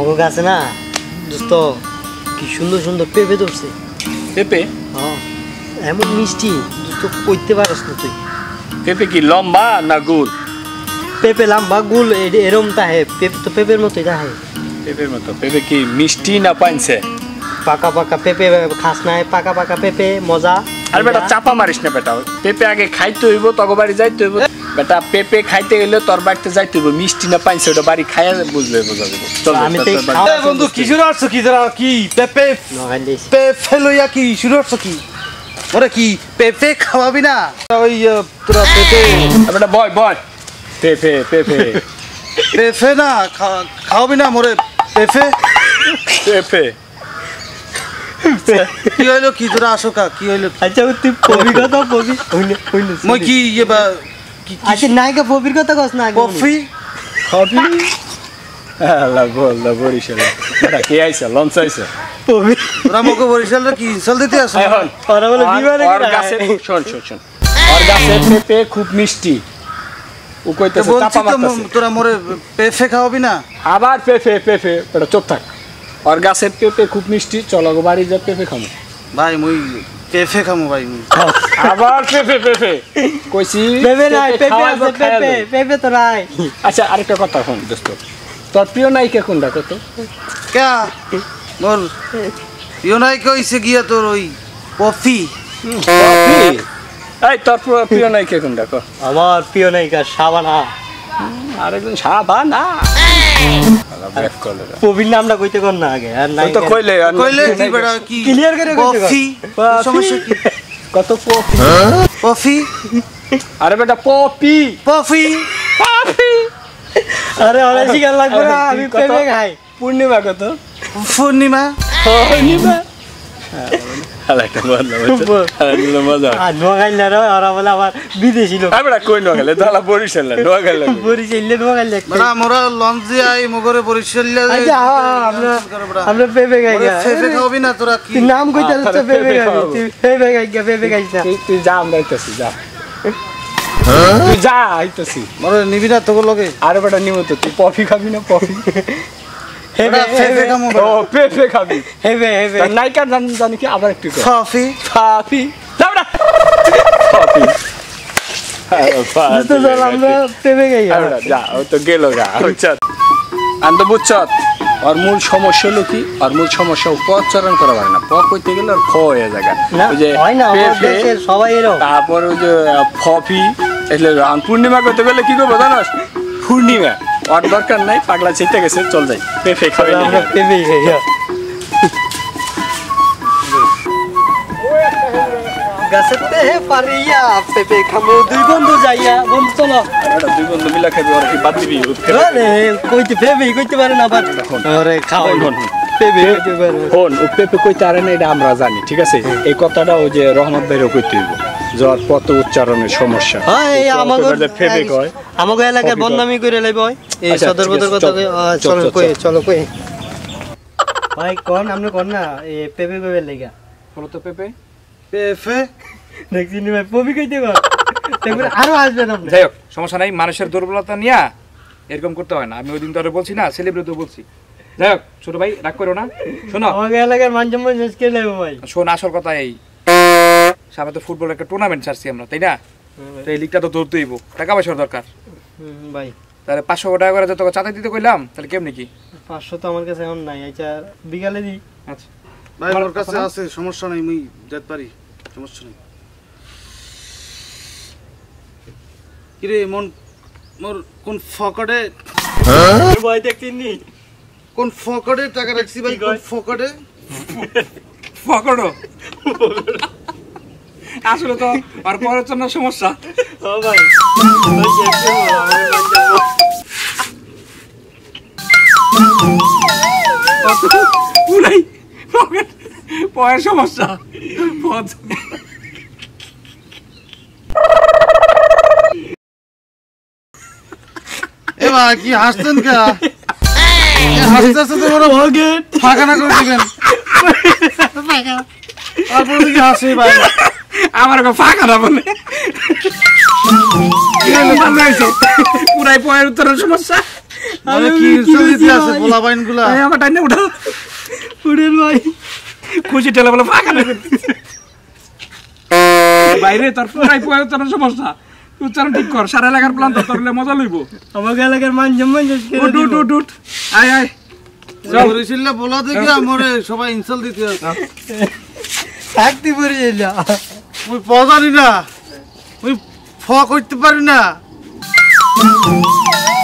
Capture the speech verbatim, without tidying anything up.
আমাকে গাছে না দোস্ত কি সুন্দর সুন্দর পেঁপে ধরছে। পেঁপে? হ্যাঁ এমন মিষ্টি দোস্ত কইতে পারস না তুই। পেঁপে কি লম্বা না গোল? পেঁপে লম্বা গোল এরম তাহে, পেঁপে তো পেঁপের মতোই তাহে। পেঁপের মতো? পেঁপে কি মিষ্টি না পাইনছে? পাকা পাকা পেঁপে খাস নাই, পাকা পাকা পেঁপে মজা। আর বেটা চাপা মারিস না বেটা, পেঁপে আগে খাইতে হইব, তগো বাড়ি যাইতে হইব বেটা। পেঁপে খাইতে গেলে তোর বাড়িতে যাইতে হইব, মিষ্টি না পাইনছে ওটা বাড়ি খাইয়া বুঝবে বোঝা যাবে। চল আমি বন্ধু কি শুরু করছো? কি তোরা কি পেঁপে পেঁপে লইয়া কি শুরু করছো? কি ওরে কি পেঁপে খাওয়াবি না? ওই তোরা পেঁপে বেটা বয় বয় পেঁপে পেঁপে পেঁপে না খাওয়াবি না মোরে? পেঁপে পেঁপে কি হইলো? কি তোরা আসো কা কি হইলো? আচ্ছা তুই পবির কথা পবি হইলে হইলে মই কি ইয়ে বা কি আচ্ছা নায়িকা পবির কথা কস না। কফি কফি আল্লাহ বল না বরিশাল এটা কি আইছে লঞ্চ আইছে পবি তোরা মকে বরিশালের কি ইনসাল দিতে আসো? এখন ওরা বলে বিমানে ওর গাছে শোন শোন শোন ওর গাছে পেঁপে খুব মিষ্টি, ও কইতেছে চাপা মারতেছে। তোরা মোরে পেঁপে খাওয়াবি না? আবার পেঁপে পেঁপে এটা চুপ থাক। ওর গাছের পেঁপে খুব মিষ্টি, চলো গো বাড়ি যা পেঁপে খামো। ভাই মুই পেঁপে খামো ভাই। মুই আবার পেঁপে পেঁপে কইছি পেঁপে নাই, পেঁপে আছে পেঁপে, পেঁপে তো নাই। আচ্ছা আরেকটা কথা শুন দোস্ত, তোর প্রিয় নায়িকা কোনটা কত? কে মোর প্রিয় নায়িকা হইছে গিয়া তোর ওই কফি। কফি? এই তোর প্রিয় নায়িকা কোনটা কো? আমার প্রিয় নায়িকা শাবানা। আরেকজন শাবানা। পবির নামটা কইতে কোন না আগে আর নাই তো কইলে কইলে কি বেটা কি ক্লিয়ার করে কইতে কফি সমস্যা কি? কত কফি? কফি আরে বেটা পপি কফি কফি। আরে আরে শিকার লাগবে না, আমি পেঁপে খাই। পূর্ণিমা কত? পূর্ণিমা পূর্ণিমা আলাইটা বললা বললা মজা। আর নোয়াখালী না রে, ওরা বলে আমার বিদেশি লোক। আরে বেটা কই নোয়াখালী? দালা বরিশাল না নোয়াখালী। বরিশাল নোয়াখালী মানে আমরা লঞ্চে আই মগরে বরিশাল আচ্ছা আমরা আমরা পেঁপে খাই। পেঁপে খাওয়াবি না তোরা? কি নাম কইতে তো পেঁপে খাই, তুই পেঁপে খাই গা পেঁপে খাইছ না। তুই যা আমরা আইতাছি যা, তুই যা আইতাছি। মরে নিবি না তোকে লগে? আরে বেটা নিমো তো, তুই কফি খাবি না? কফি পেঁপে খামো। ও পেঁপে খাবি? হেবে হেবে নায়িকার নাম জানি কি? আবার একটু কফি কফি যাবড়া কফি তো আমরা পেঁপে খাই। যা ও তো গেল গা। বুঝছত আন্ত বুঝছত আর মূল সমস্যা হলো কি? আর মূল সমস্যা উচ্চারণ করা পারে না। প কইতে গেলে আর খ হয়ে যায়। ওই যে পেঁপে সবাই এরকম। তারপর ওই যে ফফি এলে পূর্ণিমা করতে গেলে কি করবো জানোস? পূর্ণিমা ওর দরকার নাই, পাগলা ছিটে গেছে, চল যাই পেঁপে খাই। আমরা পেঁপে খাই। গাছেতে পারিয়া পেঁপে খাবো দুই বন্ধু যাইয়া। বন্ধু চলো দুই বন্ধু মিলা খাবি। ওরা কি বাদ দিবি? আরে কইতে পেঁপে কইতে পারে না বাদ। আরে খাও পেঁপে কইতে পারে। হন ও পেঁপে কইতে পারে না এটা আমরা জানি, ঠিক আছে? এই কথাটা ওই যে রহমত ভাইরও কইতে হইব, যার পথ উচ্চারণের সমস্যা। হ্যাঁ আমাকে পেঁপে কয়, আমাকে এলাকার বদনামি করে লাইব। এই সদর বদর কথা চলো কই চলো কই ভাই কোন আপনি কোন না এই পেঁপে কইবে লাগা বলো তো পেঁপে পেঁপে দেখছি নি ভাই পবি কইতে কর তারপরে আরো আসবে না। যাই হোক সমস্যা নাই, মানুষের দুর্বলতা নিয়ে এরকম করতে হয় না। আমি ওই দিন তো বলছি না, সেলিব্রিটিও বলছি। যাই হোক ছোট ভাই রাগ করো না। শোনো আমাকে এলাকার মান সম্মান শেষ করে লাইব ভাই। শোন আসল কথা এই সামনে তো ফুটবলের একটা টুর্নামেন্ট ছাড়ছি আমরা, তাই না? তো এই লিগটা তো ধরতে হইব, টাকা পয়সার দরকার ভাই। তাহলে পাঁচশো টাকা করে তোকে চাঁদা দিতে কইলাম, তাহলে কেমনি কি? পাঁচশো তো আমার কাছে এখন নাই। আচ্ছা বিকালে দিই। আচ্ছা ভাই আমার কাছে আছে, সমস্যা নাই, মুই যেতে পারি, সমস্যা নাই। কিরে মন মোর কোন ফকটে ভাই দেখতিনি কোন ফকটে টাকা রাখছি ভাই? কোন ফকটে? ফকড়ো আসলে তো আর পরের জন্য সমস্যা। ও ভাই পুরাই পয়ের সমস্যা। এ ভাই কি হাসতেন কে? হাসতে হাসতে তো বড় ভগেট ফাঁকা না করে দিবেন। তারপর কি হাসি ভাই? আমার ফাঁকা না বলে পুরাই পয়ের উত্তরের সমস্যা। মানে কি ইনসাল দিতে আছে পোলা বাইনগুলা এই আমার টাইনে উঠা উড়েন ভাই খুশি ঠেলা বলে ফাঁকা না বাইরে তোর পুরাই পুরাই তোর সমস্যা উচ্চারণ ঠিক কর সারা এলাকার প্ল্যান তো করলে মজা লইব আমার এলাকার মান জম্মান উঠ উঠ উঠ উঠ আয় আয় বরিশালে বলা দেখে আমারে সবাই ইনসাল দিতে আছে থাকতে পড়ে যাইলা ওই পজারি না ওই ফ করতে পারি না